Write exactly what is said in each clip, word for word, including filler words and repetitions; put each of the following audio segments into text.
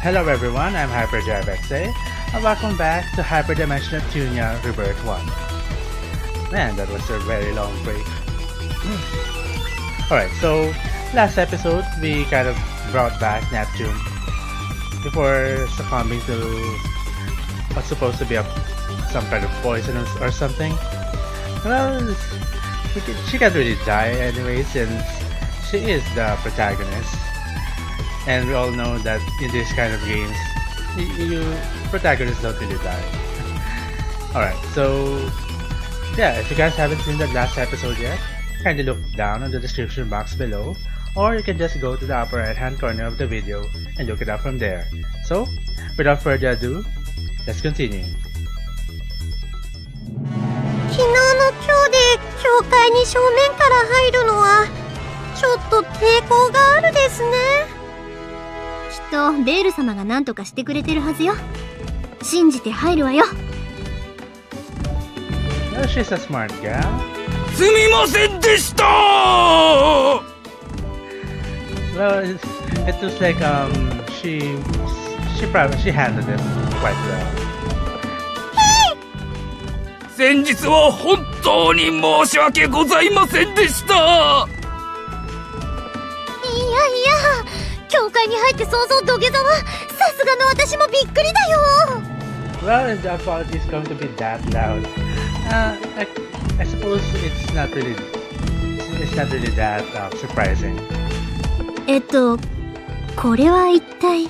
Hello everyone, I'm HyperdriveXA, and welcome back to Hyperdimension Neptunia Rebirth one. Man, that was a very long break. Alright, so last episode we kind of brought back Neptune before succumbing to what's supposed to be a, some kind of poison or something. Well, she, she can't really die anyway since she is the protagonist. And we all know that in this kind of games, you, you protagonists don't really die. Alright, so yeah, if you guys haven't seen the last episode yet, kindly look down on the description box below, or you can just go to the upper right hand corner of the video and look it up from there. So, without further ado, let's continue. 昨日の今日で教会に正面から入るのはちょっと抵抗があるですね。きっとベール様が何とかしてくれてるはずよ。信じて入るわよ。 Well, she's a smart gal. すみませんでした。 Well, it, it looks like um she she probably she handled it quite well. 先日は本当に申し訳ございませんでした。いやいや、 教会に入って想像土下座はさすがの私もびっくりだよ。 Well, the apology is going to be that loud. Uh, I, I suppose it's not really it's not really that uh, surprising. えっと、これは一体。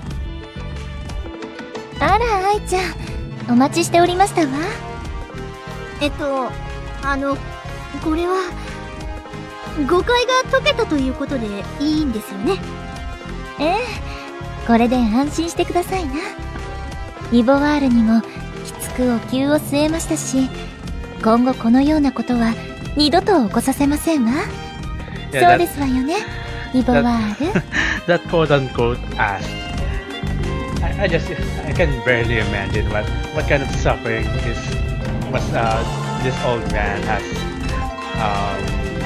あら、愛ちゃん、お待ちしておりましたわ。 えっと、あの、これは誤解が解けたということでいいんですよね。 ええ、これで安心してくださいな。イボワールにもきつくお灸を据えましたし、今後このようなことは二度と起こさせませんわ。 Yeah, そうですわよね、イボワール。 That quote unquote asked. I, I just I can barely imagine what what kind of suffering is what uh, this old man has. Um,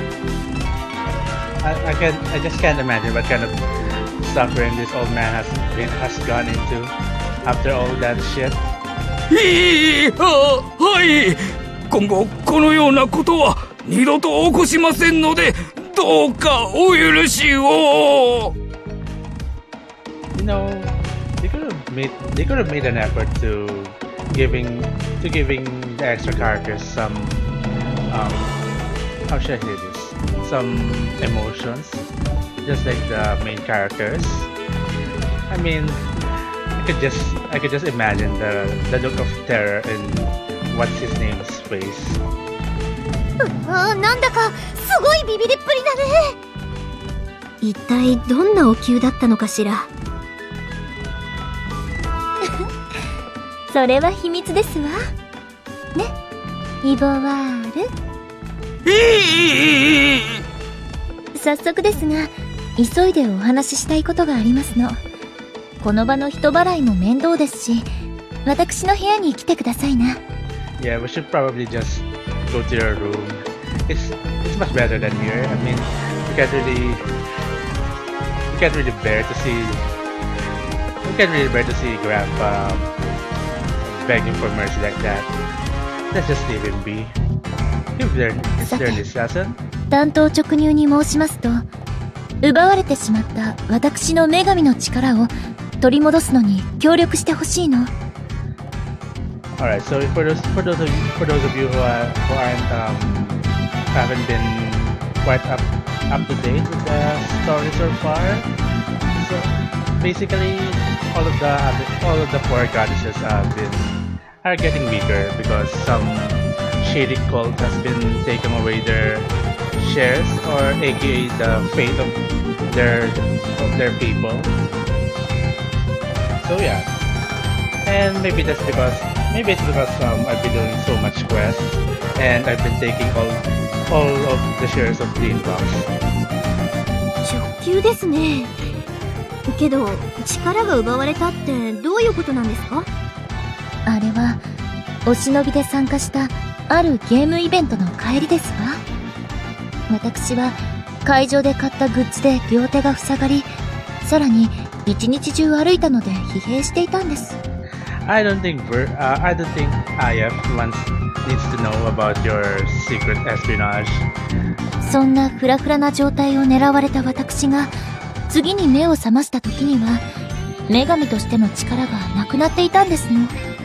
I, I can I just can't imagine what kind of suffering this old man has been has gone into after all that shit. いい、あ、はい。今後このようなことは二度と起こしませんので、どうかお許しを。 You know, they could have made they could have made an effort to giving to giving the extra characters some um how should I say this? Some emotions, just like the main characters. I mean, I could just I could just imagine the the look of terror in what's his name's face. あ、なんだかすごいビビりっぷりだね。一体どんなお灸だったのかしら。 それは秘密ですわ。ね、イボワール。 いい。 早速ですが、急いでお話ししたいことがありますの。この場の人払いも面倒ですし、私の部屋に来てくださいな。 Yeah, we should probably just go to your room. It's it's much better than here. I mean, we can't really we can't really bear to see we can't really bear to see Grandpa begging for mercy like that. Let's just leave him be. He's learned he's learned his lesson. 単刀直入に申しますと、奪われてしまった私の女神の力を取り戻すのに協力してほしいの。 Alright, so for those for those of you, for those of you who are who aren't um haven't been quite up up to date with the story so far, so basically all of the all of the four goddesses have been are getting weaker because some shady cult has been taking away their shares, or aka the fate of their of their people. So yeah, and maybe that's because maybe it's because um I've been doing so much quests and I've been taking all all of the shares of Green Box. 直球ですね。けど力が奪われたってどういうことなんですか？ あれはお忍びで参加したあるゲームイベントの帰りですわ。私は会場で買ったグッズで両手が塞がり、さらに一日中歩いたので疲弊していたんです。 I don't think Ver, uh, I don't think I F wants needs to know about your secret espionage. そんなフラフラな状態を狙われた私が次に目を覚ました時には女神としての力がなくなっていたんですの。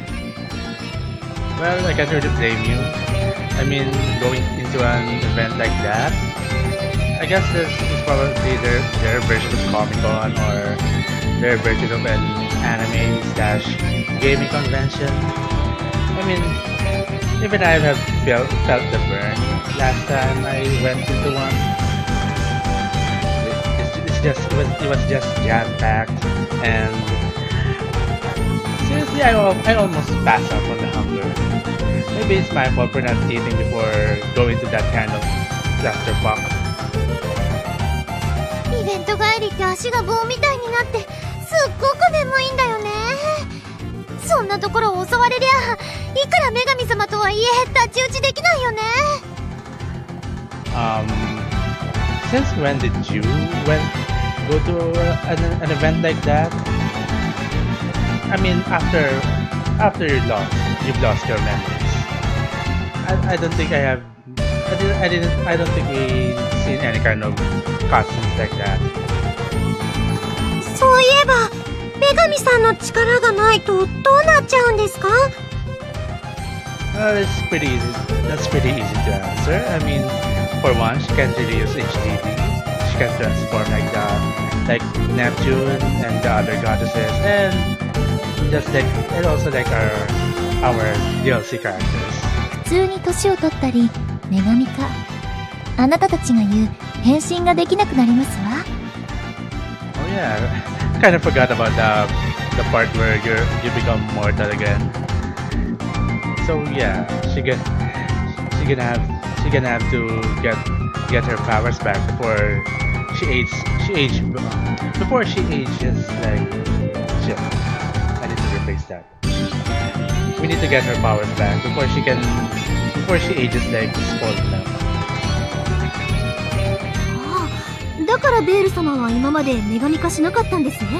Well, I can't really blame you. I mean, going into an event like that, I guess this is probably their, their version of Comic-Con or their version of an anime slash gaming convention. I mean, even I have felt, felt the burn last time I went into one. It, it's just, it was, it was just jam-packed, and seriously, I, I almost passed out from the hunger. Maybe it's my fault for not eating before going to that kind of clusterfuck. イベント帰りって足が棒みたいになってすっごく眠いんだよね。そんなところを襲われりゃいくら女神様とはいえ太刀打ちできないよね。 Um, since when did you went go to an, an event like that? I mean, after after you lost, you've lost your memories. I, I don't think I have. I didn't. I didn't. I don't think we seen any kind of costumes like that. そういえば女神さんの力がないとどうなっちゃうんですか？ Well, it's pretty easy. That's pretty easy to answer. I mean, for one, she can't really use H D D. She can transform like the like Neptune and the other goddesses, and just like and also like our our D L C characters. 普通に年を取ったり女神化、あなたたちが言う変身ができなくなりますわ。 Oh yeah, kind of forgot about the the part where you you become mortal again. So yeah, she get she gonna have she gonna have to get get her powers back before she ages she age before she ages like shit. I need to replace that. We need to get her powers back before she can before she ages like spoiled milk. ああ、だからベール様は今まで女神化しなかったんですね。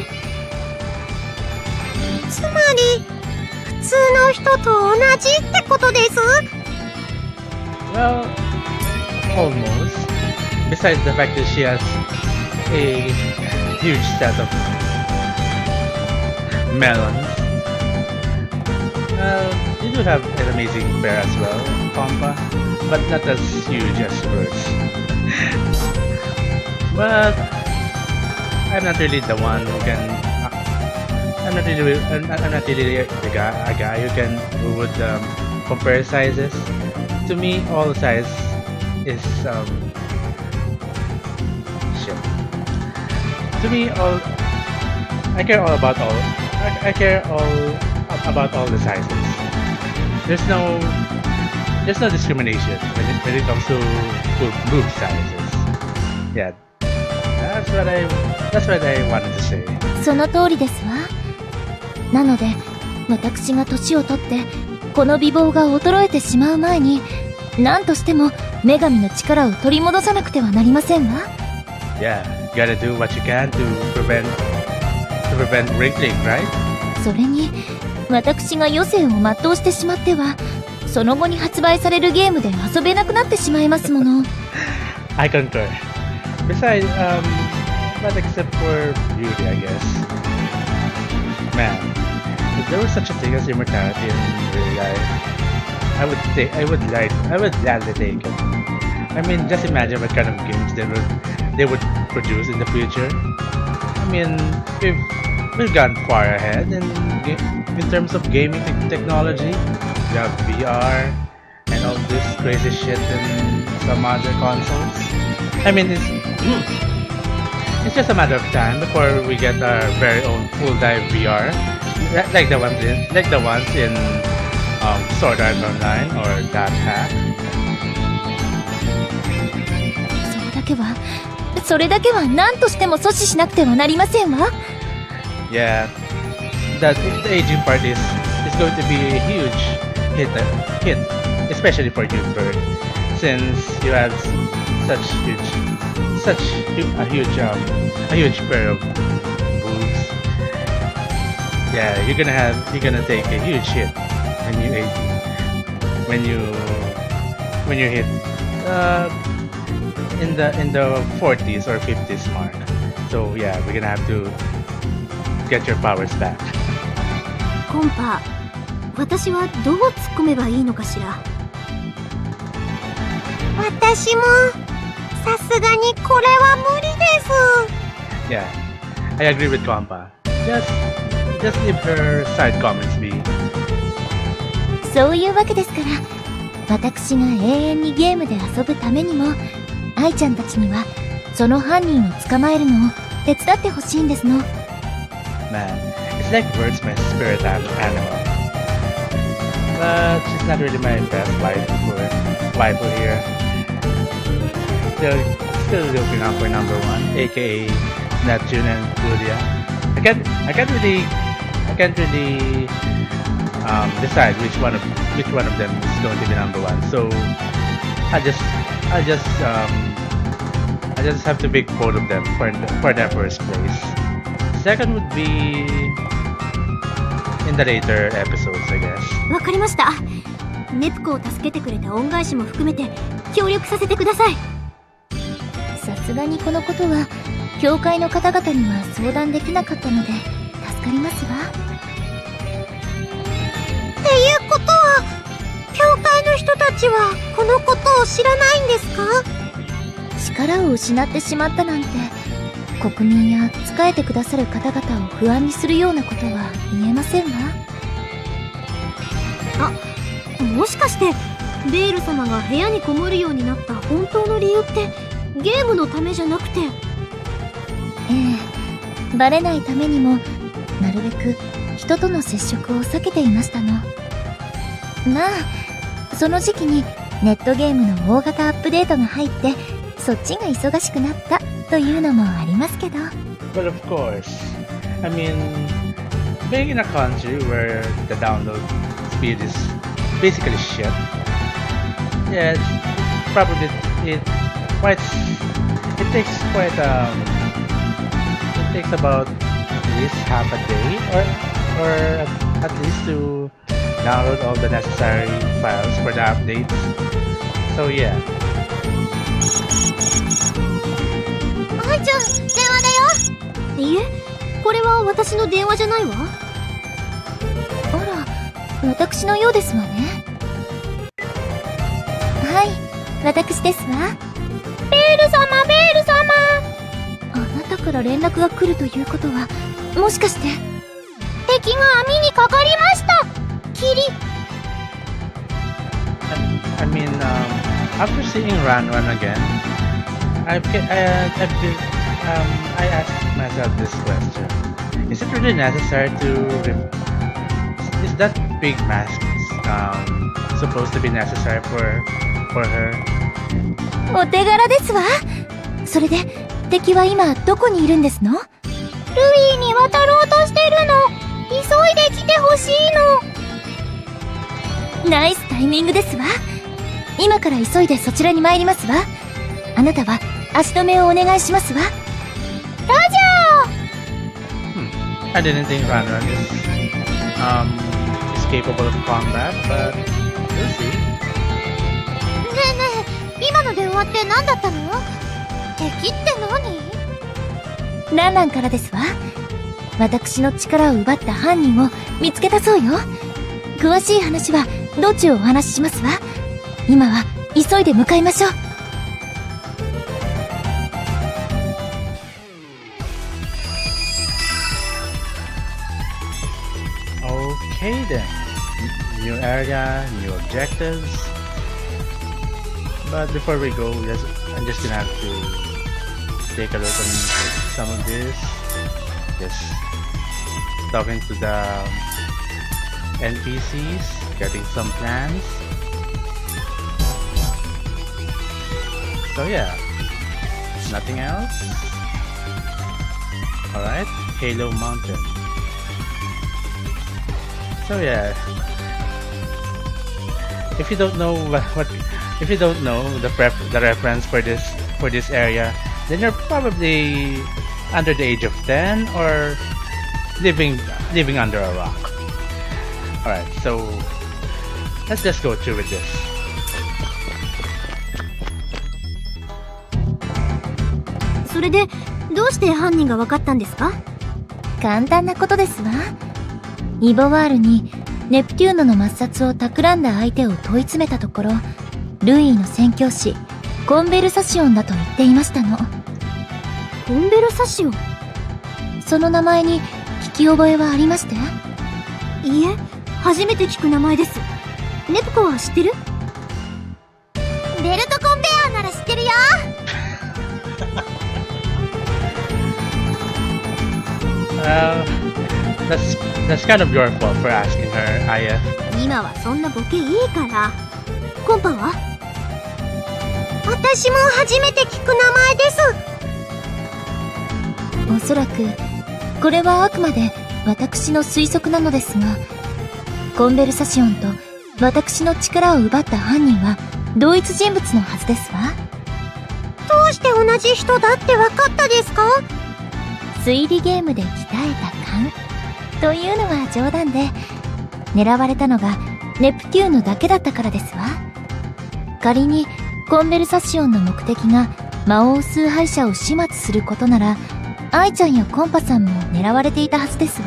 つまり普通の人と同じってことです。 Well, almost. Besides the fact that she has a huge set of melons. Well, you do have an amazing pair as well, Pampa, but not as huge as hers. But I'm not really the one who can. Uh, I'm not really. I'm not, I'm not really the guy, a guy who can who would um, compare sizes. To me, all size is um. Shit. To me, all I care all about all. I, I care all about all the sizes. There's no there's no discrimination when it, when it comes to, to boob sizes. Yeah, that's what I that's what I wanted to say. その通りですわ。なので私が年を取ってこの美貌が衰えてしまう前に何としても女神の力を取り戻さなくてはなりませんわ。 Yeah, gotta do what you can to prevent to prevent wrinkling, right? それに私が余生を全うしてしまってはその後に発売されるゲームで遊べなくなってしまいますもの。 I concur. Besides, um, but except for beauty, I guess. Man, if there was such a thing as immortality in real life, I would take, I would like, I would gladly take it. I mean, just imagine what kind of games they would, they would produce in the future. I mean, we've, we've gone far ahead in, in terms of gaming te technology. We have V R and all this crazy shit in some other consoles. I mean, it's it's just a matter of time before we get our very own full dive V R, like the ones in like the ones in um, Sword Art Online or That Hack. それだけはそれだけは何としても阻止しなくてはなりませんわ。 Yeah, that the aging part is is going to be a huge hit, hit, especially for you, Bird, since you have such huge, such a huge, um, a huge pair of boobs. yeah, you're gonna have you're gonna take a huge hit when you ate, when you when you hit uh, in the in the forties or fifties mark. So yeah, we're gonna have to get your powers back. コンパ、私はどう突っ込めばいいのかしら。私もさすがにこれは無理です。 Yeah, I agree with Compa. Just just leave her side comments be. そういうわけですから、私が永遠にゲームで遊ぶためにも、愛ちゃんたちにはその犯人を捕まえるのを手伝ってほしいんですの。 Man, it's like Bird's my spirit animal. But she's not really my best waifu for waifu here. Still, still looking out for number one, aka Neptune and Julia. I can't, I can't really, I can't really um, decide which one of which one of them is going to be number one. So I just, I just, um, I just have to pick both of them for for their first place. Second would be in the later episodes, I guess. わかりました。ネプコを助けてくれた恩返しも含めて協力させてください。 さすがにこのことは教会の方々には相談できなかったので助かりますわ。 っていうことは、教会の人たちはこのことを知らないんですか？ 力を失ってしまったなんて、国民や仕えてくださる方々を不安にするようなことは言えませんわ。 あ、もしかしてベール様が部屋にこもるようになった本当の理由ってゲームのためじゃなくて。 ええ、バレないためにもなるべく人との接触を避けていましたの。まあその時期にネットゲームの大型アップデートが入ってそっちが忙しくなったというのもありますけど。 But of course, I mean, being in a country where the download speed is basically shit, yeah, it's probably it quite it takes quite um it takes about at least half a day or or at, at least to download all the necessary files for the updates. So yeah. 愛ちゃん、電話だよ。いえ、これは私の電話じゃないわ。 あら、私のようですわね。はい、私ですわ。ベール様、ベール様。あなたから連絡が来るということは、もしかして敵が網にかかりました。キリ。 I mean, um, after seeing Ran Ran again, I've, uh, I've been, um, I asked myself this question: is it really necessary to? Is that big mask um, supposed to be necessary for for her? お手柄ですわ。それで敵は今どこにいるんですの？ルイに渡ろうとしてるの。急いで来てほしいの。ナイスタイミングですわ。今から急いでそちらに参りますわ。あなたは足止めをお願いしますわ。ラジャー。 Hmm. I didn't think Ran Ran is um is capable of combat, but we'll see. ねえねえ、今の電話って何だったの？敵って何？ ランランからですわ。私の力を奪った犯人を見つけたそうよ。詳しい話は道中お話ししますわ。今は急いで向かいましょう。 Okay then, new area, new objectives. But before we go, let's, I'm just gonna have to take a look at some of this. Just talking to the N P Cs, getting some plans. So yeah, nothing else. Alright, Halo Mountain. So yeah, if you don't know what, what if you don't know the pref the reference for this for this area, then you're probably under the age of ten or living living under a rock. Alright, so let's just go through with this. So, それでどうして犯人が分かったんですか？ 簡単なことですわ。イボワールにネプテューノの抹殺を企んだ相手を問い詰めたところ、ルイーの宣教師コンベルサシオンだと言っていましたの。 コンベルサシオン？ その名前に聞き覚えはありまして？ いいえ、初めて聞く名前です。ネプコは知ってる？ベルトコンベアーなら知ってるよ。 Uh, that's that's kind of your fault for asking her, Aya. 今はそんなボケいいから。コンパは？私も初めて聞く名前です。 おそらくこれはあくまで私の推測なのですが、コンベルサシオンと私の力を奪った犯人は同一人物のはずですわ。 どうして同じ人だって分かったですか？ 推理ゲームで鍛えた勘というのは冗談で、狙われたのがネプテューノだけだったからですわ。仮にコンベルサシオンの目的が魔王崇拝者を始末することなら、アイちゃんやコンパさんも狙われていたはずですわ。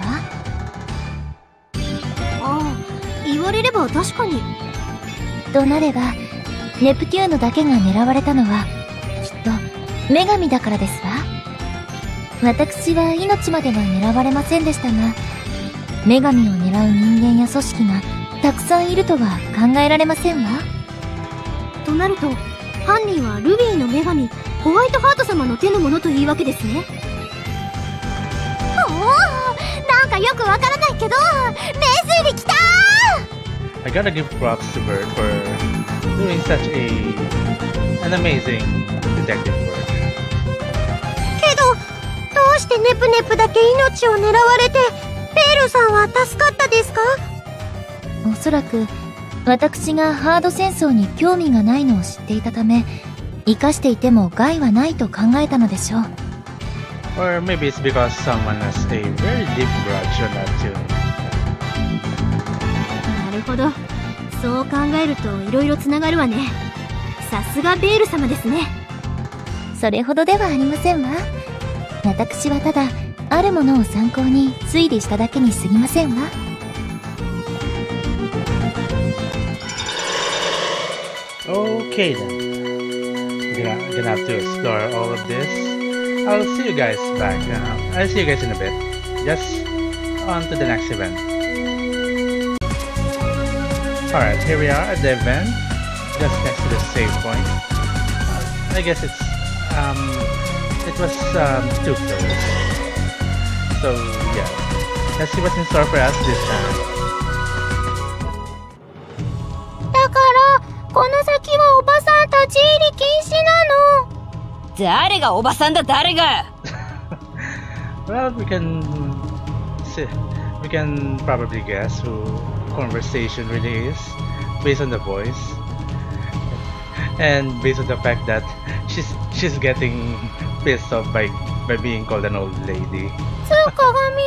ああ、言われれば確かに。 となればネプテューノだけが狙われたのはきっと女神だからですわ。私は命までは狙われませんでしたが、女神を狙う人間や組織がたくさんいるとは考えられませんわ。 となると犯人はルビーの女神ホワイトハート様の手のものというわけですね。おお、なんかよくわからないけど名推理きたー。 I gotta give props to Bert for doing such a an amazing detective work. けどどうしてネプネプだけ命を狙われてペールさんは助かったですか？ おそらく私がハード戦争に興味がないのを知っていたため、生かしていても害はないと考えたのでしょう。 Or maybe it's because someone has a very deep grudge on that too. なるほど、そう考えると色々つながるわね。さすがベール様ですね。 それほどではありませんわ。私はただあるものを参考に推理しただけに過ぎませんわ。 Okay then. Gonna, gonna have to explore all of this. I'll see you guys back. Uh, I'll see you guys in a bit. Just on to the next event. Alright, here we are at the event. Just next to the save point. Uh, I guess it's um it was um too close. So yeah. Let's see what's in store for us this time. だからこの先はおばさん立ち入り禁止なの。 誰がおばさんだ、誰が。 Well, we can see, we can probably guess who conversation really is based on the voice and based on the fact that she's she's getting pissed off by by being called an old lady. つう鏡。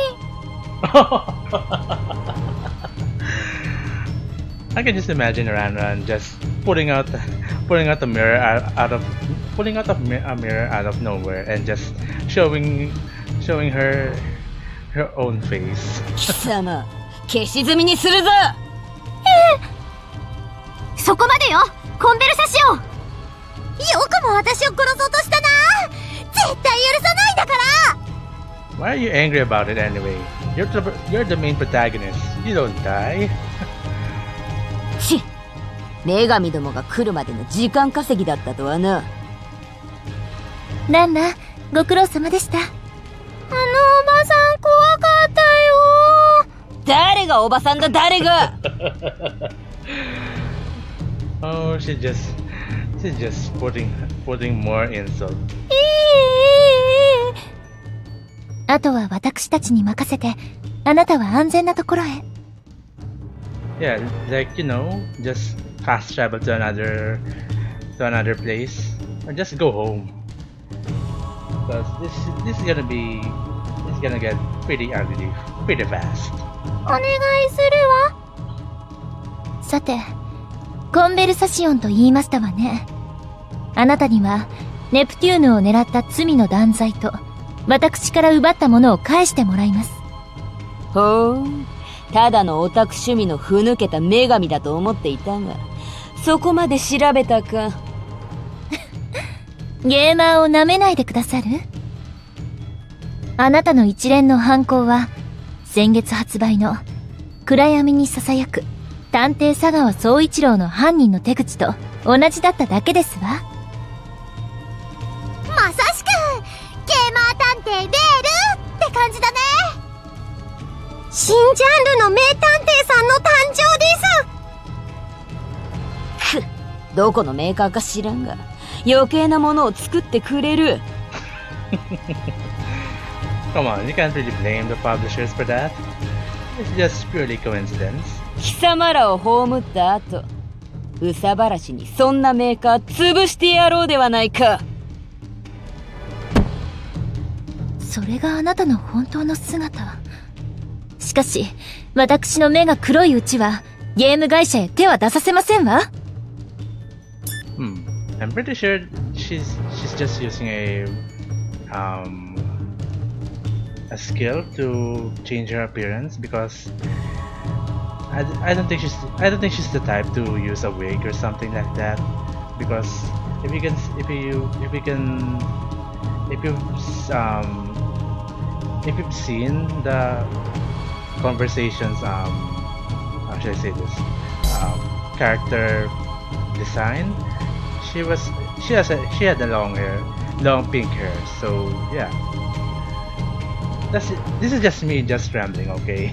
I can just imagine Ranran just pulling out, pulling out a mirror out, out of, pulling out a, mi- a mirror out of nowhere and just showing, showing her, her own face. 貴様、消し積みにするぞ。 そこまでよ、コンベルサシオン。よくも私を殺そうとしたな。絶対許さないんだから。 Why are you angry about it anyway? You're the, you're the main protagonist. You don't die. ち、女神どもが来るまでの時間稼ぎだったとはな。 ランナ、ご苦労様でした。あのおばさん怖かったよ。 誰がおばさんだ、誰が。 Oh, she's just, she's just putting, putting more insult. あとは私たちに任せて、あなたは安全なところへ。 Yeah, like, you know, just fast travel to another, to another place, or just go home. Because this, this is gonna be, this is gonna get pretty ugly, pretty fast. お願いするわ。 さて、コンベルサシオンと言いましたわね。あなたには、ネプテューヌを狙った罪の断罪と、私から奪ったものを返してもらいます。 ほー、ただのオタク趣味のふぬけた女神だと思っていたが、そこまで調べたか。 ゲーマーを舐めないでくださる？あなたの一連の犯行は、先月発売の暗闇に囁く探偵佐川総一郎の犯人の手口と同じだっただけですわ。 まさしくゲーマー探偵ベールって感じだね。新ジャンルの名探偵さんの誕生です。 くっ、どこのメーカーか知らんが余計なものを作ってくれる。 Come on, you can't really blame the publishers for that. It's just purely coincidence. 貴様らを葬った後、うさばらしにそんなメーカー潰してやろうではないか。 それがあなたの本当の姿。しかし、私の目が黒いうちは、ゲーム会社へ手は出させませんわ。 Hmm. I'm pretty sure she's she's just using a um a skill to change her appearance because I, I don't think she's I don't think she's the type to use a wig or something like that because if you can if you if you can if you've um if you've seen the conversations um how should I say this um, character design, she was she has a, she had a long hair long pink hair, so yeah. That's it. This is just me just rambling, okay?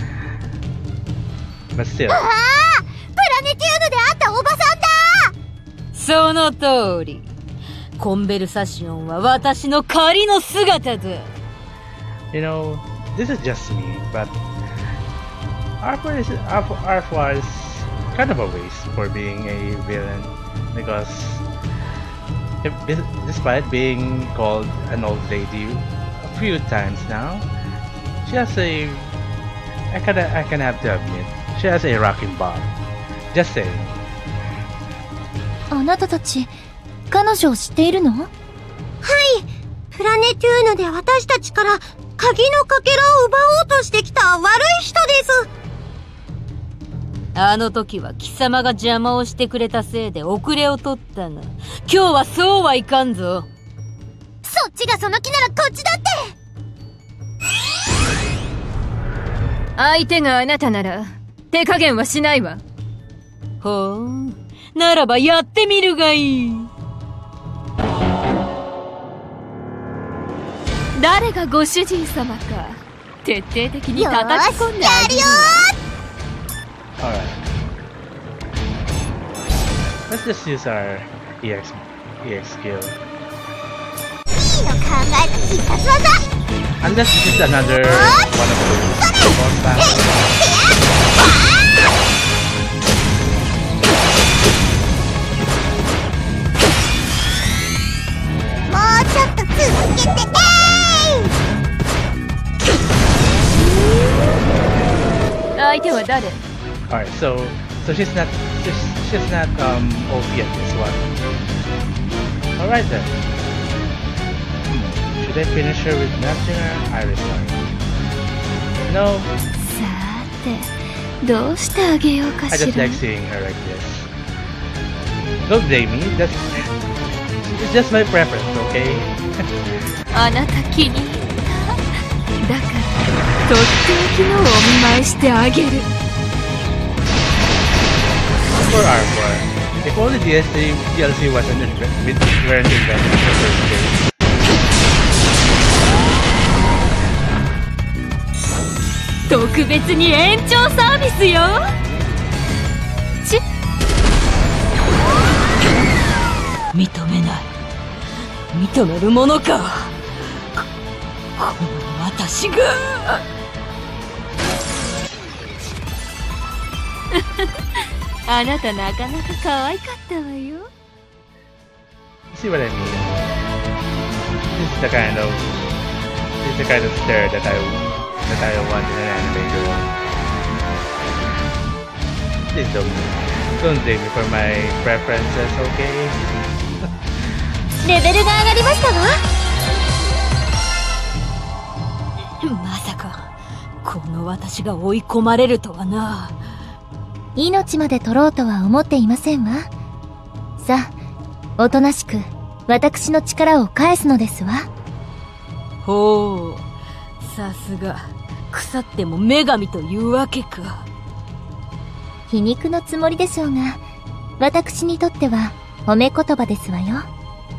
But still. ああ、プラネティウムで会ったおばさんだ。 その通り。コンベルサシオンは私の仮の姿だ。 You know, this is just me, but Arthur is Arthur is kind of a waste for being a villain because if, despite being called an old lady few times now, she has a I kinda I can have to admit she has a rocking bob. Just saying. あなたたち彼女を知っているの？ はい、プラネテューヌで私たちから鍵のかけらを奪おうとしてきた悪い人です。 あの時は貴様が邪魔をしてくれたせいで遅れを取ったが、今日はそうはいかんぞ。 そっちがその気ならこっちだって。 相手があなたなら手加減はしないわ。 ほう、ならばやってみるがいい。 誰がご主人様か徹底的に叩き込んであげる。 よーし、やるよー。Alright. Let's just use our E X E X skill. いいの考えた必殺技。 Unless this is another one of those boss battles. もうちょっと続けて。 相手は誰？ Alright, so so she's not she's, she's not um O P at this one. Alright then. Should I finish her with Neptune or Iris Star? No. さて、どうしてあげようか I し just ら。 like seeing her like this. Don't blame me. That's it's just my preference, okay? あなた気に入った。だからとっておきのをお見舞いしてあげる。 For Armor, if only D S D L C wasn't invented, weren't invented in the first place. 特別に延長サービスよ。ち認めない。認めるものか。こ、この私が。 あなたなかなか可愛かったわよ。 See what I mean? This is the kind of this is the kind of stare that I that I want in an anime girl. Please don't, don't blame me for my preferences, okay? レベルが上がりましたわ。 まさかこの私が追い込まれるとはな。 命まで取ろうとは思っていませんわ。さあ、おとなしく私の力を返すのですわ。 ほう、さすが腐っても女神というわけか。 皮肉のつもりでしょうが、私にとっては褒め言葉ですわよ。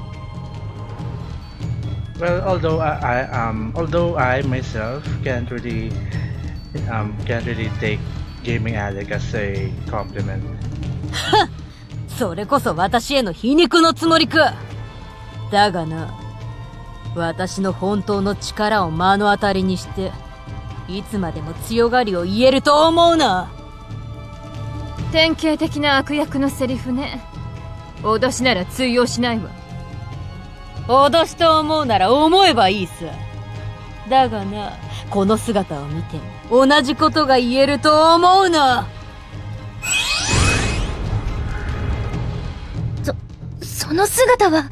Well, although I, I um although I myself can't really um can't really take gaming addict as a compliment. それこそ私への皮肉のつもりか。だがな、私の本当の力を目の当たりにしていつまでも強がりを言えると思うな。 典型的な悪役のセリフね。脅しなら通用しないわ。 脅しと思うなら思えばいいさ。だがな、この姿を見ても同じことが言えると思うな。 そ、その姿は。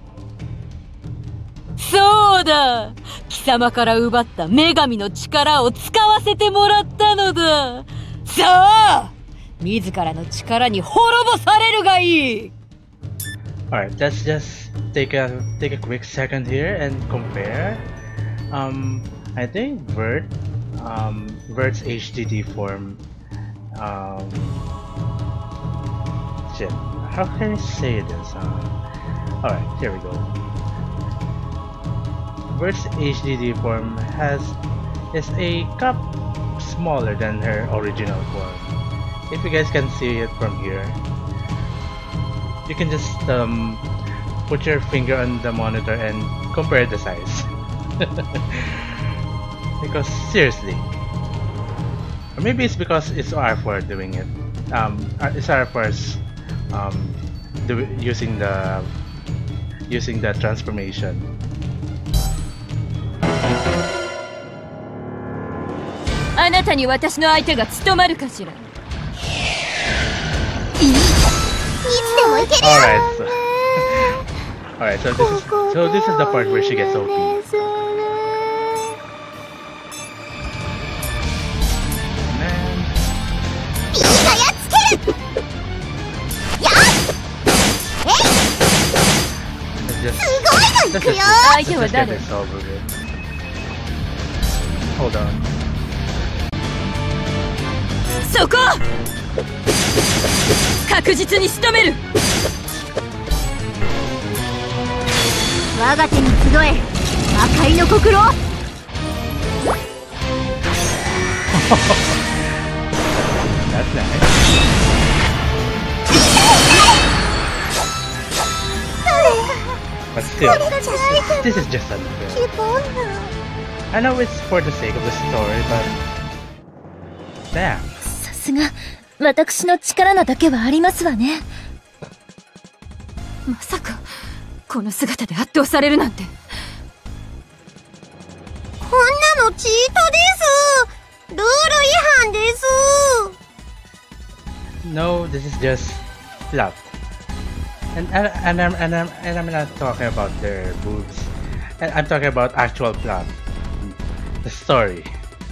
そうだ、貴様から奪った女神の力を使わせてもらったのだ。さあ、自らの力に滅ぼされるがいい。 Alright, let's just take a take a quick second here and compare. Um, I think Vert, um, Vert's H D D form. Um, shit. How can I say this? Uh, Alright, here we go. Vert's H D D form has is a cup smaller than her original form. If you guys can see it from here, you can just um, put your finger on the monitor and compare the size. Because seriously, or maybe it's because it's R four doing it. Um, it's R four's um, do, using the using the transformation. あなたに私の相手が務まるかしら。 Alright, so, alright, so this is so this is the part where she gets O P. Man. Let's just, let's just, let's just get this over with. Hold on. そこ！確実に仕留める。 我が手に集え、魔界の心。 That's nice. But still, this is just unfair. I know it's for the sake of the story, but damn. さすが私の力なだけはありますわね。 まさかこの姿で圧倒されるなんて。 こんなのチートです。ルール違反です。 No, this is just fluff. And and and I'm and I'm and I'm not talking about their boobs. I'm talking about actual plot, the story.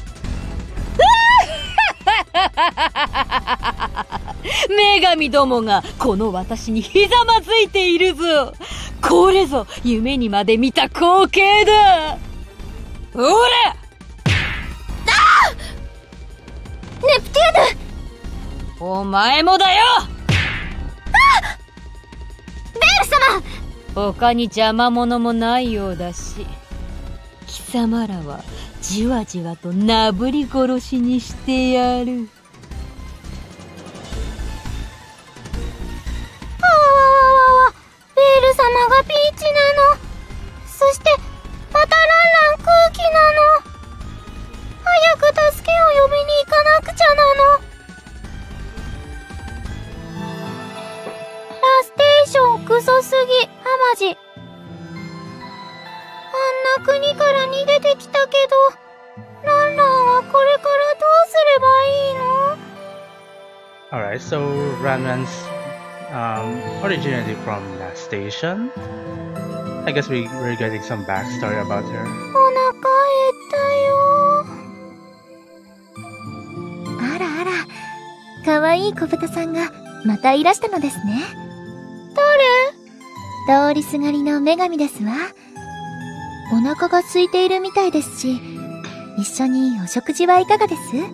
女神どもがこの私にひざまずいているぞ。これぞ夢にまで見た光景だ。ほら！ あ！ネプテューヌ！ お前もだよ！ あ！ベール様！ 他に邪魔者もないようだし、貴様らはじわじわとなぶり殺しにしてやる。 ベール様がピーチなの。そしてまたランラン空気なの。早く助けを呼びに行かなくちゃなの。ラステーションクソすぎハマジ。あんな国から逃げてきたけどランラン Alright, so Ranran's um, originally from that station. I guess we, we're getting some backstory about her. お腹減ったよ。 あらあら、かわいい小豚さんがまたいらしたのですね。誰？通りすがりの女神ですわ。お腹が空いているみたいですし、一緒にお食事はいかがです？ふわ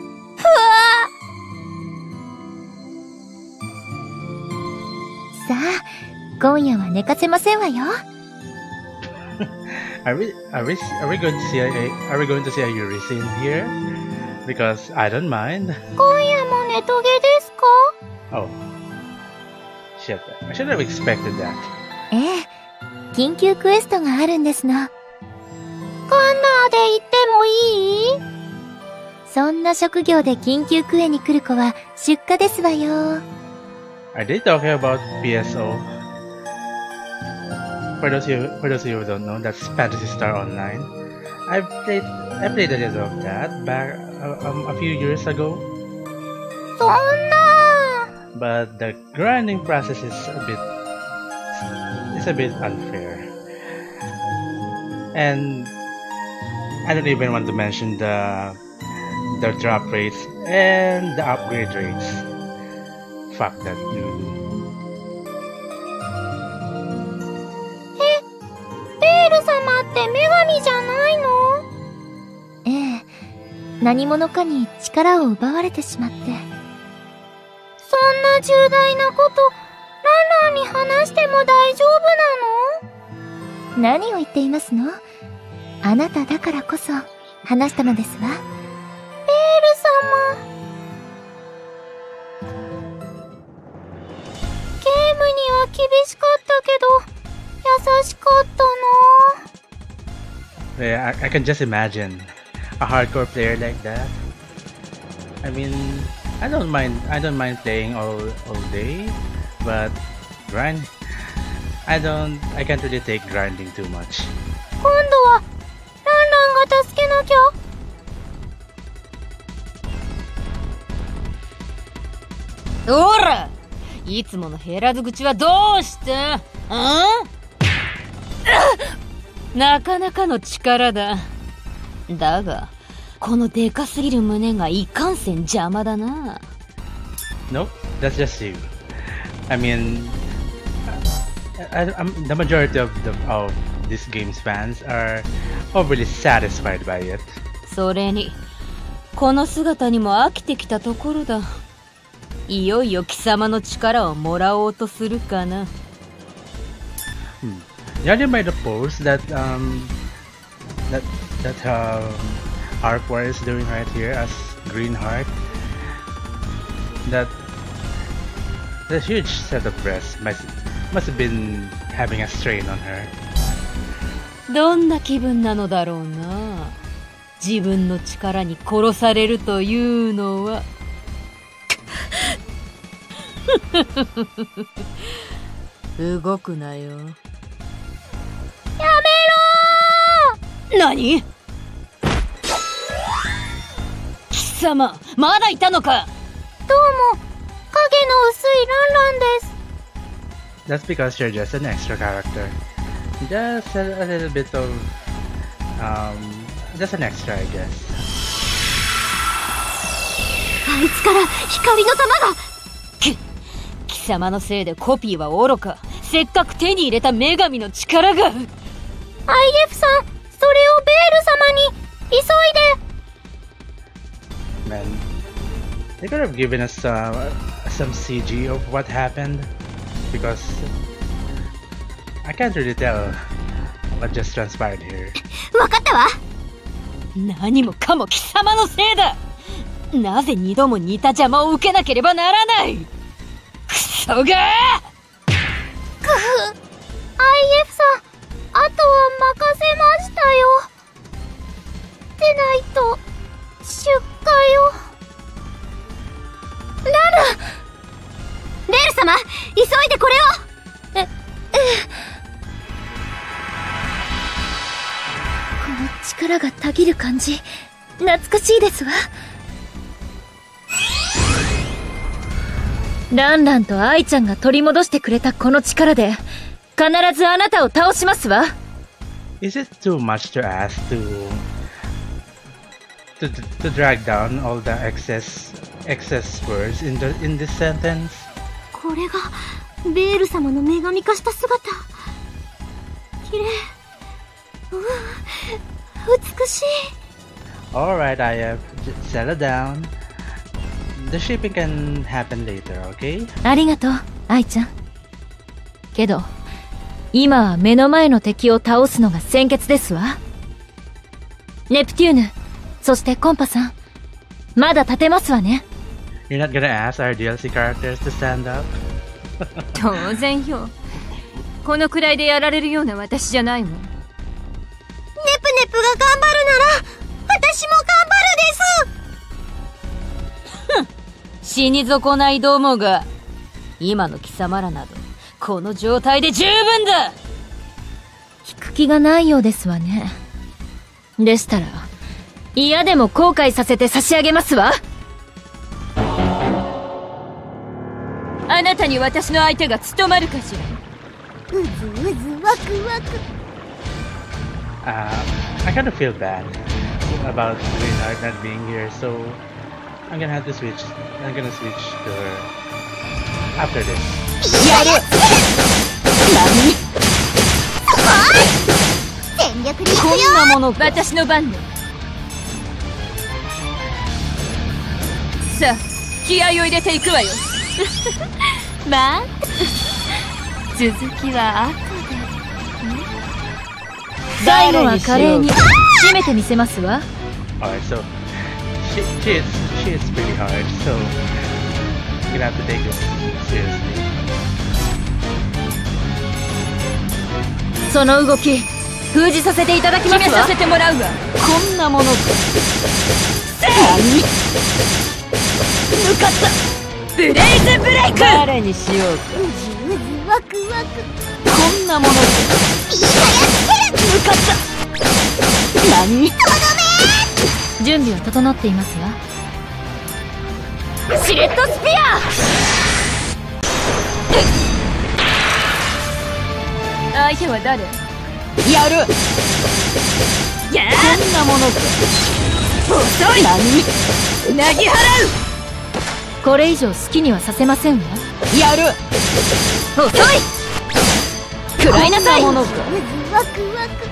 ー！さあ、今夜は寝かせませんわよ。 Are we are we are we going to see a are we going to see a Yuri scene here? Because I don't mind. 今夜もネトゲですか？ Oh, shit! I should have expected that. ええ、緊急クエストがあるんですの。 カンナーで行ってもいい？ そんな職業で緊急クエに来る子は出荷ですわよ。 Are they talking about P S O? For those of you, for those of you who don't know, that's Phantasy Star Online. I played, I played a little of that back uh, um, a few years ago. そんな。 But the grinding process is a bit, is a bit unfair. And I don't even want to mention the, the drop rates and the upgrade rates. Fuck that dude. ベール様って女神じゃないの？ ええ、何者かに力を奪われてしまって。 そんな重大なこと、ランランに話しても大丈夫なの？ 何を言っていますの？あなただからこそ話したのですわ。 ベール様。ゲームには厳しかったけど、優しかったな。 Yeah, I, I can just imagine a hardcore player like that. I mean, I don't mind. I don't mind playing all all day, but grind. I don't. I can't really take grinding too much. 今度はランランが助けなきゃ。 おら！いつもの減らず口はどうしたん？なかなかの力だ。だが、このでかすぎる胸がいかんせん邪魔だな。 Nope, that's just you. I mean, I, I'm, the majority of the of this game's fans are overly satisfied by it. それに、この姿にも飽きてきたところだ。いよいよ貴様の力をもらおうとするかな。 Hmm. Judging by the pose that um that that um Arkwar is doing right here as Greenheart, that the huge set of breasts must must have been having a strain on her. どんな気分なのだろうな。自分の力に殺されるというのは。動くなよ。 やめろー！ 何？貴様、まだいたのか？ どうも、影の薄いランランです。 That's because you're just an extra character. Just a, a little bit of um just an extra, I guess. あいつから光の玉が。 貴様のせいでコピーは愚か。せっかく手に入れた女神の力が。アイエフ さん、それをベール様に急いで。 Man, they could have given us uh, some C G of what happened, because I can't really tell what just transpired here. わかったわ。 何もかも貴様のせいだ。なぜ二度も似た邪魔を受けなければならない。クソがー！くふ、アイエフ さん、あとは任せましたよ。でないと出荷よ。ラル！ベール様、急いでこれを。え、ええ。 この力がたぎる感じ、懐かしいですわ。 ランランと愛ちゃんが取り戻してくれたこの力で必ずあなたを倒しますわ。 Is it too much to ask to to to drag down all the excess excess words in the in this sentence? これがベール様の女神化した姿。綺麗。うわ、美しい。 Alright, I have settled down. The shipping can happen later, okay? ありがとう愛ちゃん。けど今は目の前の敵を倒すのが先決ですわ。ネプテューヌ、そしてコンパさん、まだ立てますわね。 You're not gonna ask our ディーエルシー characters to stand up? 当然よ。このくらいでやられるような私じゃないもん。 ネプネプが頑張るなら私も頑張るです。 死に損ないどもが、今の貴様らなどこの状態で十分だ。 引く気がないようですわね。でしたら嫌でも後悔させて差し上げますわ。 あなたに私の相手が務まるかしら。 うずうずワクワク。 Uh, I kind of feel bad about Reynard not being here, so I'm gonna have to switch. I'm gonna switch to her after this. やる。 全力でいくよ。 こんなものか。 私の番ね。さあ、気合を入れていくわよ。 まあ続きは後で。 最後は華麗に締めてみせますわ。 Alright, so she she is she is pretty hard, so you're gonna have to take this seriously. その動き封じさせていただきますわ。 決めさせてもらうわ。 こんなものか。 何？向かった。ブレイズブレイク。 誰にしようか。 うずうずワクワク。 こんなものか。 いいからやっつける。 向かった。何？ 準備は整っていますわ。 シレットスピア。相手は誰？ やる。 やあ。 こんなものか。 遅い。 何？ なぎ払う。 これ以上好きにはさせませんわ。 やる。 遅い。食らいなさい。 こんなものか。 うずワクワク。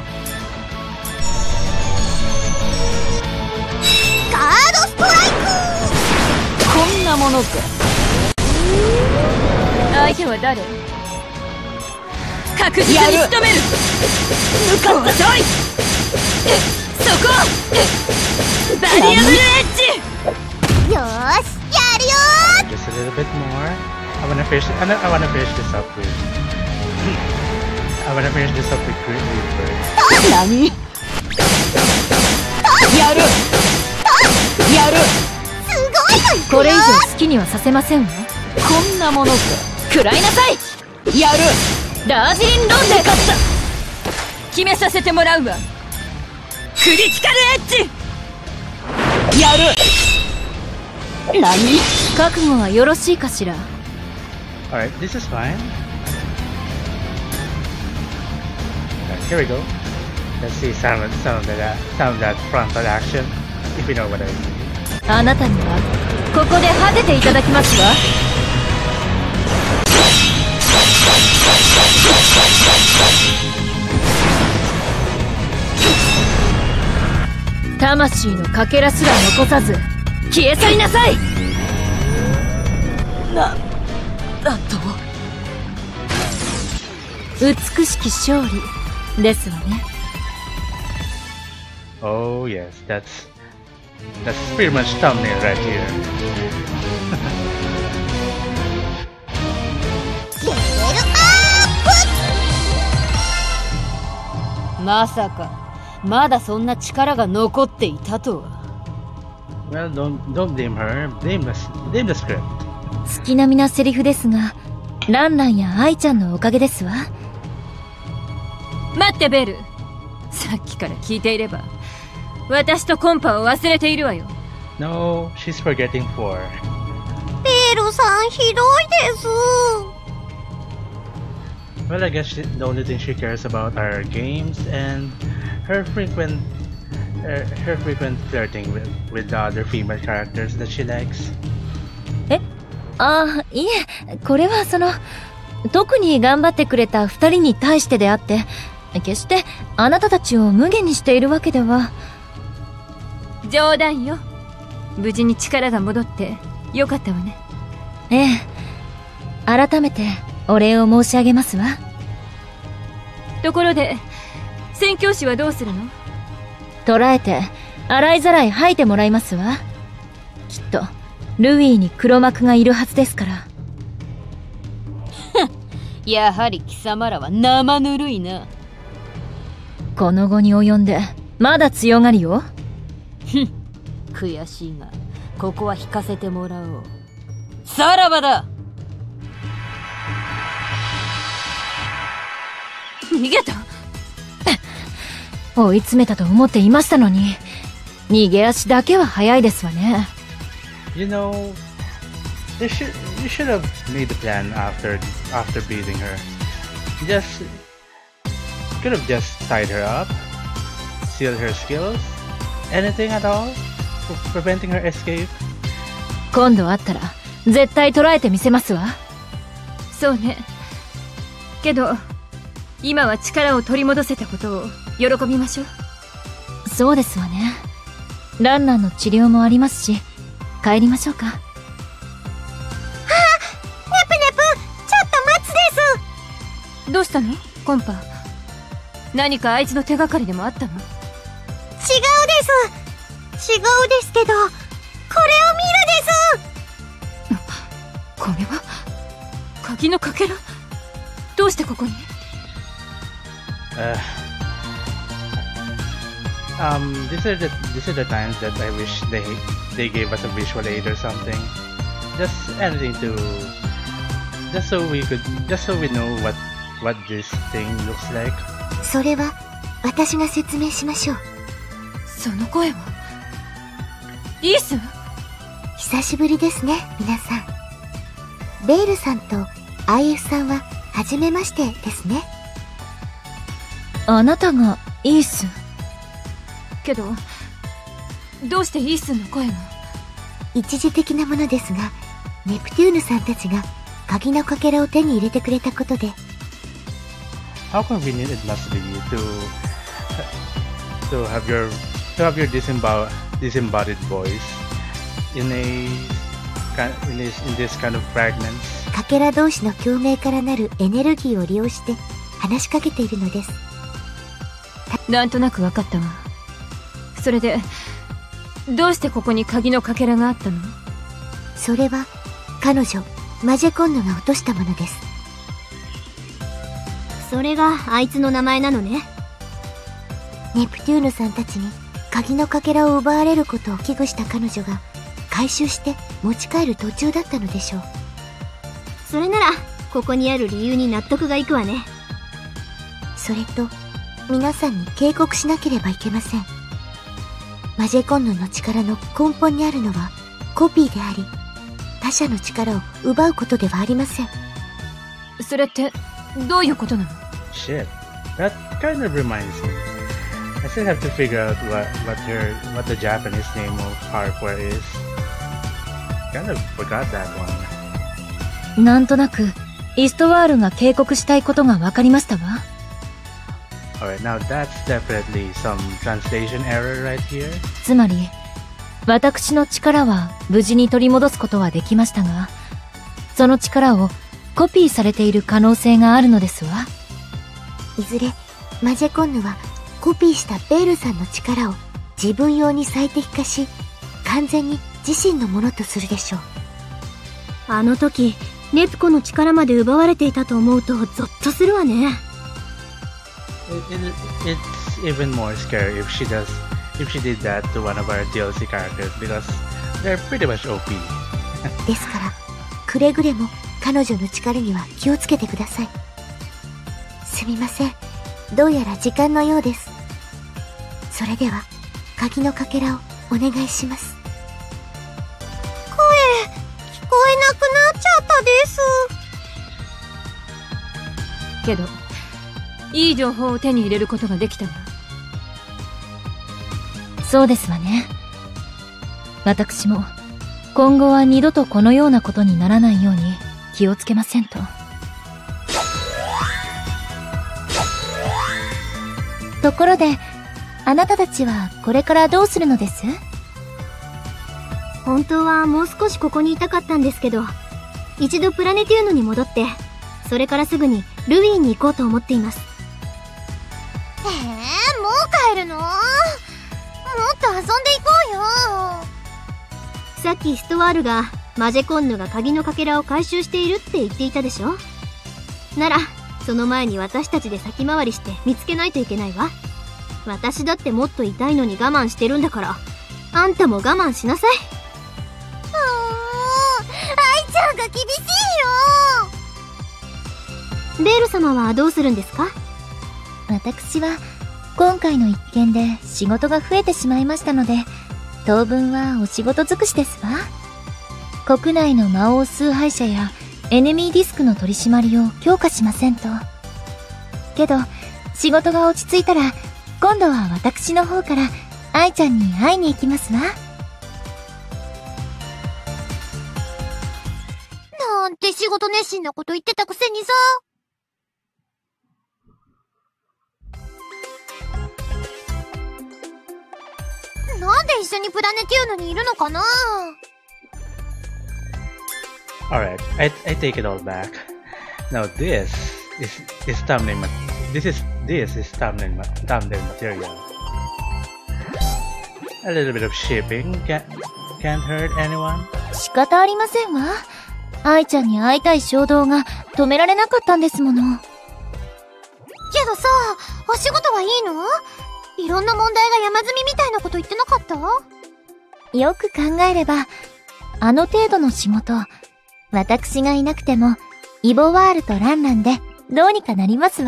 ガードストライク。 こんなものか。 相手は誰？確実に仕留める。 向かった。 遅い。そこ。バリアブルエッジ。 よーし、やるよー。 Just a little bit more. I wanna finish. I wanna, I wanna finish this up with. I wanna finish this up with Great Reaper. 何？やる。やる。 すごいのいくよ。 これ以上好きにはさせませんわ。 こんなものか。 食らいなさい。 やる。 ダージリンロンで勝った。決めさせてもらうわ。クリティカルエッジ。 やる。何？ 覚悟はよろしいかしら。 Alright, this is fine. Alright, here we go. Let's see some of, some of that some of that frontal action, if you know what I mean. あなたにはここで果てていただきますわ。魂のかけらすら残さず消え去りなさい。 な、だと。 美しき勝利ですわね。 Oh yes, that's that's pretty much thumbnail right here. レベルアップ。 まさかまだそんな力が残っていたとは。 Well, don't don't blame her. Blame the blame the script. 月並みなセリフですが、ランランやアイちゃんのおかげですわ。 待ってベル。さっきから聞いていれば私とコンパを忘れているわよ。 No, she's forgetting four. ベール様、 さんひどいです。 Well, I guess she, the only thing she cares about are games and her frequent her, her frequent flirting with, with the other female characters that she likes. えああ、いえ、これはその、特に頑張ってくれた二人に対してであって、決してあなたたちを無限にしているわけでは。 冗談よ。無事に力が戻ってよかったわね。 ええ、改めてお礼を申し上げますわ。 ところで宣教師はどうするの？ 捕らえて洗いざらい吐いてもらいますわ。きっとルイーに黒幕がいるはずですから。 やはり貴様らは生ぬるいな。 この後に及んでまだ強がりよ。 ふん、悔しいがここは引かせてもらおう。さらばだ。 逃げた。 追い詰めたと思っていましたのに、逃げ足だけは早いですわね。 You know, you should you should have made a plan after after beating her. Just could have just tied her up, sealed her skills, anything at all, for preventing her escape. 今度会ったら絶対捕らえてみせますわ。 そうね。けど今は力を取り戻せたことを喜びましょう。 そうですわね。ランランの治療もありますし、帰りましょうか。 はあ、ネプネプ、ちょっと待つです。 どうしたのコンパ。何かあいつの手がかりでもあったの？違うです。違うですけど、これを見るです。 これは鍵のかけら。どうしてここに？ Uh, um, these are the these are the times that I wish they they gave us a visual aid or something. Just anything to, just so we could, just so we know what what this thing looks like. それは私が説明しましょう。 その声はイース？ 久しぶりですね、皆さん。ベイルさんと アイエフ さんは初めましてですね。 あなたがイース？ けどどうしてイースの声が？ 一時的なものですが、ネプテューヌさんたちが鍵のかけらを手に入れてくれたことで。 How convenient it must be to to have your to have your disemboweled disembodied voice in a in this in this kind of fragments. かけら同士の共鳴からなるエネルギーを利用して話しかけているのです。 なんとなくわかったわ。それでどうしてここに鍵のかけらがあったの？ それは彼女マジェコンヌが落としたものです。それがあいつの名前なのね。ネプテューヌさんたちに鍵のかけらを奪われることを危惧した彼女が回収して持ち帰る途中だったのでしょう。それならここにある理由に納得がいくわね。それと皆さんに警告しなければいけません。マジェコンヌの力の根本にあるのはコピーであり、他者の力を奪うことではありません。 それってどういうことなの？ Shit, that kind of reminds me. I still have to figure out what what her what the Japanese name of Harper is. Kind of forgot that one. なんとなくイストワールが警告したいことが分かりましたわ。 Alright, now that's definitely some translation error right here. つまり私の力は無事に取り戻すことはできましたが、その力をコピーされている可能性があるのですわ。 いずれマジェコンヌはコピーしたベールさんの力を自分用に最適化し、完全に自身のものとするでしょう。あの時ネプコの力まで奪われていたと思うとゾッとするわね。 It, it, it's even more scary if she does if she did that to one of our ディーエルシー characters because they're pretty much オーピー. ですからくれぐれも彼女の力には気をつけてください。すみません、どうやら時間のようです。それでは鍵のかけらをお願いします。声聞こえなくなっちゃったです。 けどいい情報を手に入れることができたわ。 そうですわね。私も今後は二度とこのようなことにならないように気をつけませんと。ところで、あなたたちはこれからどうするのです？ 本当はもう少しここにいたかったんですけど、一度プラネテューノに戻って、それからすぐにルビーに行こうと思っています。 えー、もう帰るの？もっと遊んでいこうよ。 さっきストワールがマジェコンヌが鍵のかけらを回収しているって言っていたでしょ。ならその前に私たちで先回りして見つけないといけないわ。私だってもっと痛いのに我慢してるんだから、あんたも我慢しなさい。 うーん、愛ちゃんが厳しいよ。 ベール様はどうするんですか？ 私は今回の一件で仕事が増えてしまいましたので、当分はお仕事尽くしですわ。国内の魔王崇拝者やエネミーディスクの取り締まりを強化しませんと。けど仕事が落ち着いたら、今度は私の方から愛ちゃんに会いに行きますわ。 なんて仕事熱心なこと言ってたくせにさ。なんで一緒にプラネテューノにいるのかな。 Alright, I, I take it all back. Now this is, is thumbnail ma- this is this is thumbnail, ma- thumbnail material. A little bit of shipping can't, can't hurt anyone. 仕方ありませんわ。愛ちゃんに会いたい衝動が止められなかったんですもの。 けどさ、お仕事はいいの？いろんな問題が山積みみたいなこと言ってなかった？ よく考えれば、あの程度の仕事、私がいなくてもイボワールとランランでどうにかなりますわ。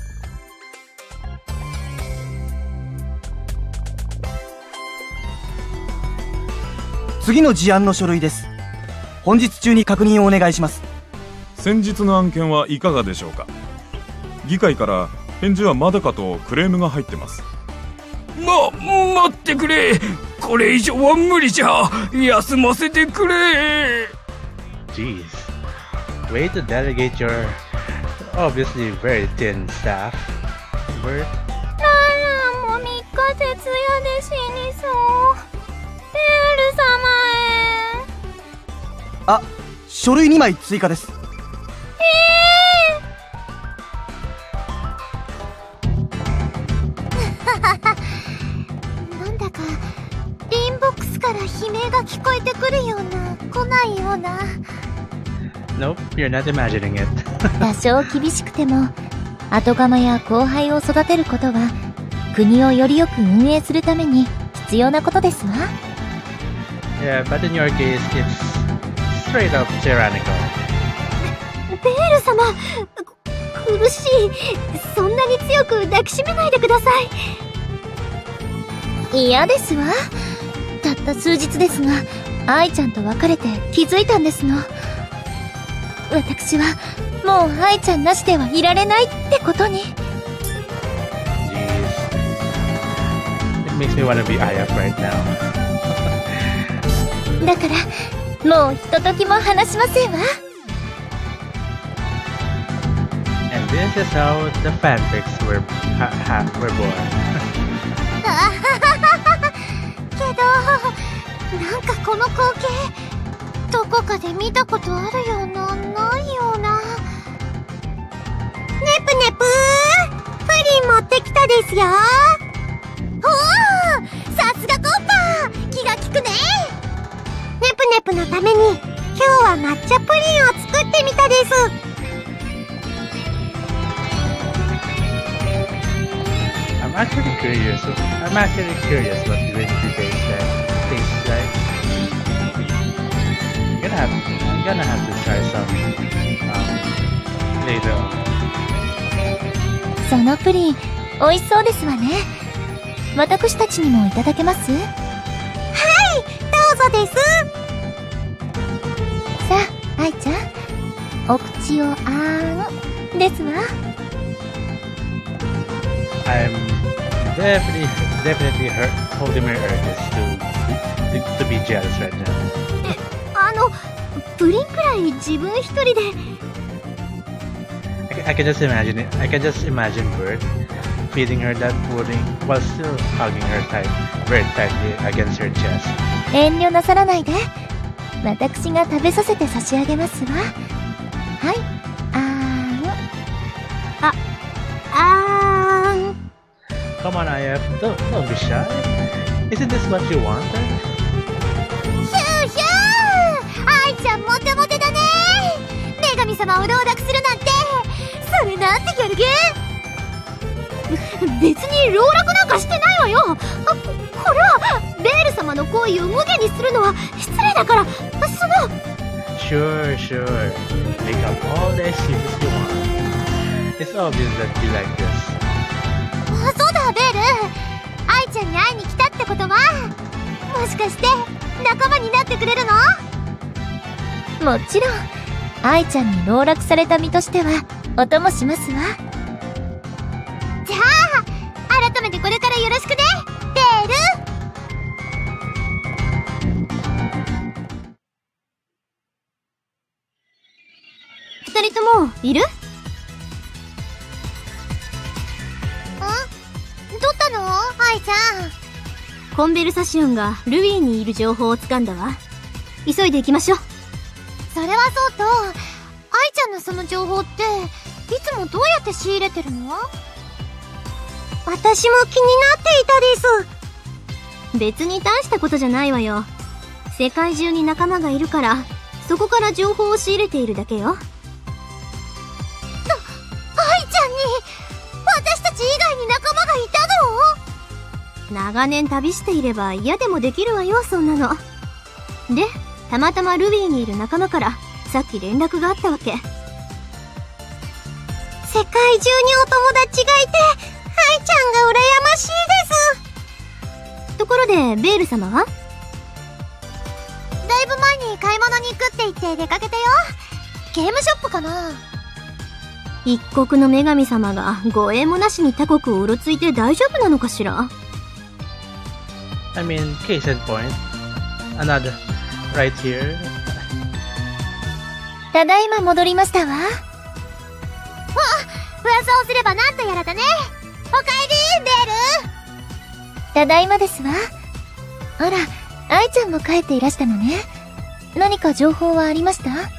次の事案の書類です。本日中に確認をお願いします。 先日の案件はいかがでしょうか。議会から返事はまだかとクレームが入ってます。 ま、待ってくれ。これ以上は無理じゃ。休ませてくれ。 Jeez. Way to delegate your obviously very thin staff. Work. ランランもみっか徹夜で死にそう。ベール様へ。 あ、書類にまい追加です。 なんだかリンボックスから悲鳴が聞こえてくるような、来ないような。 Nope, you're not imagining it. 多少厳しくても、後釜や後輩を育てることは、国をよりよく運営するために必要なことですわ。 Yeah, but in your case, it's straight up tyrannical. ベール様、く苦しい。そんなに強く抱きしめないでください。 嫌ですわ。たった数日ですが、愛ちゃんと別れて気づいたんですの。私はもう愛ちゃんなしではいられないってことに。 Jeez. It makes me wanna be Ayaf right now. だからもうひとときも話しませんわ。 And this is how the fanfics were, ha, ha, were born. けどなんかこの光景どこかで見たことあるような、ないような。 ネプネプー、プリン持ってきたですよ。 おお、さすがコッパー、気が利くね。 ネプネプのために今日は抹茶プリンを作ってみたです。 I'm actually curious. I'm actually curious what the recipe tastes like. Tastes like. I'm gonna have. I'm gonna have to try some um, later on. そのプリン美味しそうですわね。私たちにもいただけます？ はい、どうぞです。 さあ、 愛ちゃん、お口をあーんですわ。 I'm definitely, definitely hurt, holding my urges to, to be jealous right now. え、あの、プリンくらい自分一人で。 I, I can just imagine it. I can just imagine Bert feeding her that pudding while still hugging her tight, very tightly against her chest. 遠慮なさらないで。私が食べさせて差し上げますわ。はい、あーん。 あ、あーん。 Come on, I F. Don't, don't be shy. Isn't this what you wanted? ヒューヒュー、愛ちゃんモテモテだね。女神様を籠絡するなんて、それなんてギャルゲー。 別に籠絡なんかしてないわよ。あ、これはベール様の行為を無下にするのは失礼だから。その Sure, sure. Make up all the excuses you want. It's obvious that you like this. あ、そうだベール、愛ちゃんに会いに来たってことは、もしかして仲間になってくれるの？ もちろん、愛ちゃんに籠絡された身としてはお供しますわ。 じゃあ改めてこれからよろしくねベール。 二人ともいる？ん？ どったの？愛ちゃん。 コンベルサシオンがルビーにいる情報をつかんだわ。急いで行きましょう。 それはそうと、愛ちゃんのその情報っていつもどうやって仕入れてるの？ 私も気になっていたです。別に大したことじゃないわよ。世界中に仲間がいるから、そこから情報を仕入れているだけよ。 愛ちゃんに私たち以外に仲間がいたの？ 長年旅していれば嫌でもできるわよ、そんなの。で、たまたまルビーにいる仲間からさっき連絡があったわけ。世界中にお友達がいて、愛ちゃんが羨ましいです。ところでベール様は？ だいぶ前に買い物に行くって言って出かけたよ。ゲームショップかな。 一国の女神様が護衛もなしに他国をうろついて大丈夫なのかしら？ I mean, case in point. Another, right here. ただいま戻りましたわ。 あ、噂をすればなんとやらだね。おかえりベール。 ただいまですわ。あら、愛ちゃんも帰っていらしたのね。何か情報はありました？ はい。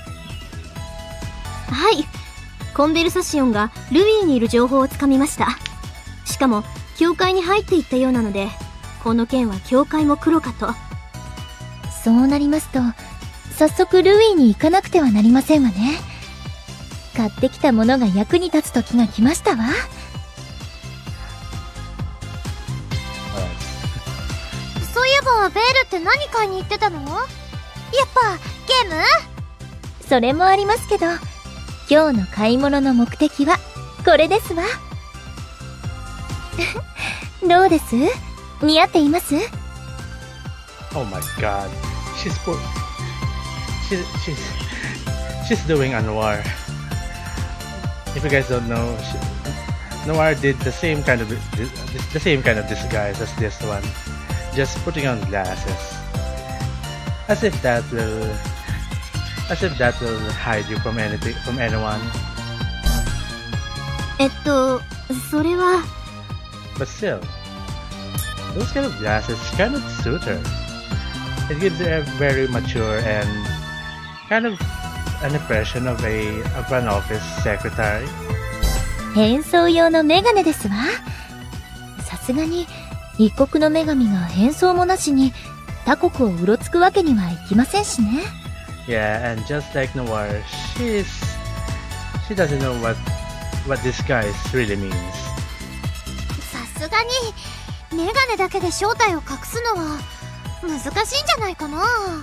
コンベルサシオンがルビーにいる情報をつかみました。しかも、教会に入っていったようなので、この件は教会も黒かと。 そうなりますと、早速ルビーに行かなくてはなりませんわね。買ってきたものが役に立つ時が来ましたわ。 そういえばベールって何買いに行ってたの？やっぱゲーム？ それもありますけど、今日の買い物の目的はこれですわ。どうです？似合っています？ Oh my god. She's poor. She's, she's, she's doing a noir. If you guys don't know, she, Noir did the same kind of the same kind of disguise as this one, just putting on glasses, as if that will, as if that will hide you from anything, from anyone. えっと、それは。 But still, those kind of glasses kind of suit her. It gives her a very mature and kind of an impression of a of an office secretary. 変装用のメガネですわ。さすがに一国の女神が変装もなしに他国をうろつくわけにはいきませんしね。 Yeah, and just like Noir, she's she doesn't know what what disguise really means. さすがにメガネだけで正体を隠すのは難しいんじゃないかな。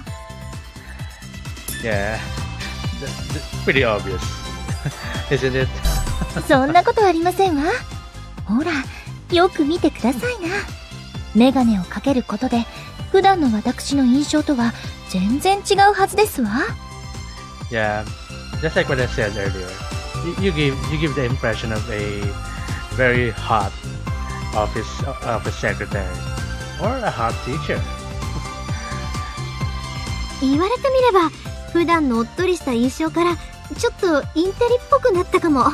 Yeah, th- th- pretty obvious, isn't it? そんなことありませんわ。ほら、よく見てくださいな。メガネをかけることで普段の私の印象とは全然違うはずですわ。 Yeah, just like what I said earlier, you, you give you give the impression of a very hot office office secretary or a hot teacher. 言われてみれば普段のおっとりした印象からちょっとインテリっぽくなったかも。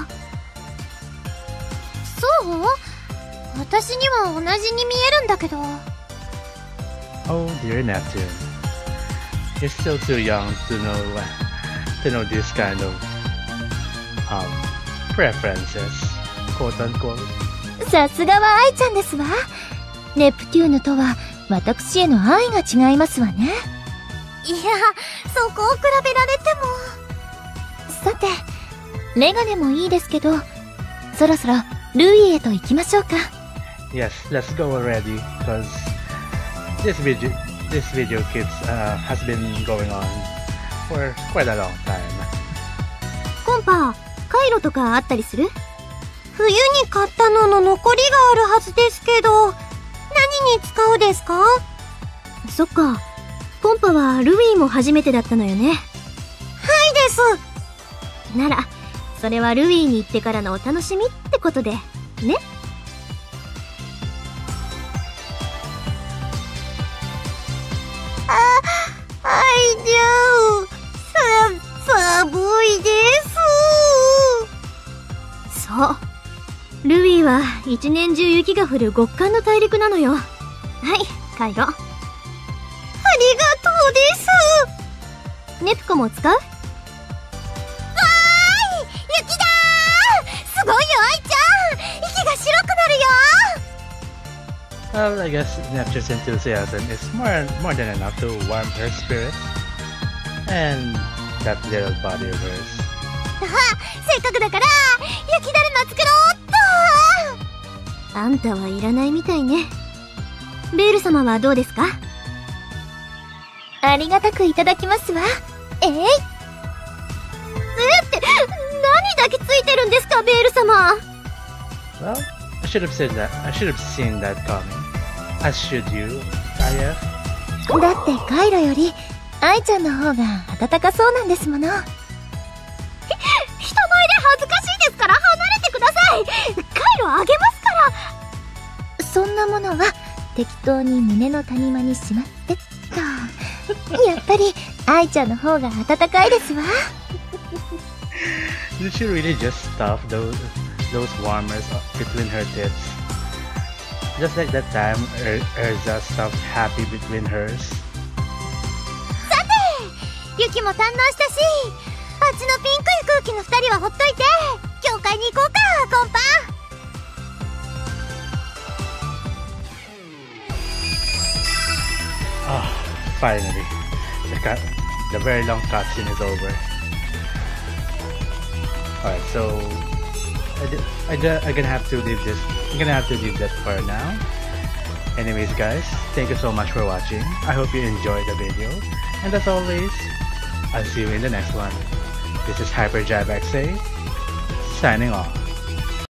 そう？私には同じに見えるんだけど。 Oh dear Neptune, you're still too young to know to know this kind of um preferences, quote unquote. さすがは愛ちゃんですわ。ネプテューヌとは私への愛が違いますわね。 いや、そこを比べられても。 さて、メガネもいいですけど、そろそろルイへと行きましょうか。 Yes, let's go already, because this video, this video kids uh, has been going on for quite a long time. コンパ、カイロとかあったりする？冬に買ったのの残りがあるはずですけど、何に使うですか？そっか、コンパはルビーも初めてだったのよね。はいです。なら、それはルビーに行ってからのお楽しみってことで、ね。あ、あいじゃう。さ、寒いです。そう。ルビーは一年中雪が降る極寒の大陸なのよ。はい、カイロ。ありがとうです。ネプコも使う？わーい、雪だー！すごいよ、愛ちゃん！息が白くなるよ！ Well, I guess Neptune's enthusiasm is more more than enough to warm her spirit and that little body of hers. あ、せっかくだから雪だるま作ろうっと。あんたはいらないみたいね。ベール様はどうですか？ ありがたくいただきますわ。えい。えって、何だけついてるんですか、ベール様。 Well, I should have said that. I should have seen that coming. As should you, I F. だってカイロより愛ちゃんの方が温かそうなんですもの。 人前で恥ずかしいですから離れてください。カイロあげますから。 そんなものは適当に胸の谷間にしまってっと。やっぱり愛ちゃんの方が温かいですわ。 Did she really just stuff those those warmers between her tits? Just like that time er Erza stuffed Happy between hers. さて、雪も堪能したし、あっちのピンクい空気の二人はほっといて、教会に行こうか、コンパ。 Ah, finally. The, cut, the very long cutscene is over. Alright, so I d I d I'm gonna have to leave this. I'm gonna have to leave that for now. Anyways, guys, thank you so much for watching. I hope you enjoyed the video, and as always, I'll see you in the next one. This is HyperJabXA signing off.